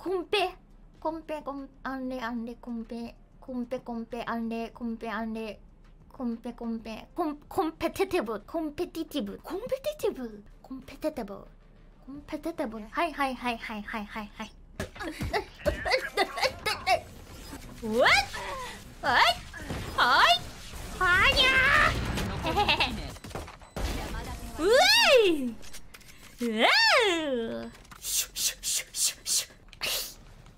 コンペコンペコンアンレアンレコンペコンペコンペアンレコンペアンレコンペコンペコンペティティブコンペティティブコンペティティブコンペティティブコンペティティブはいはいはいはいはいはいはいWhat? What? はいはにゃーうえいうえ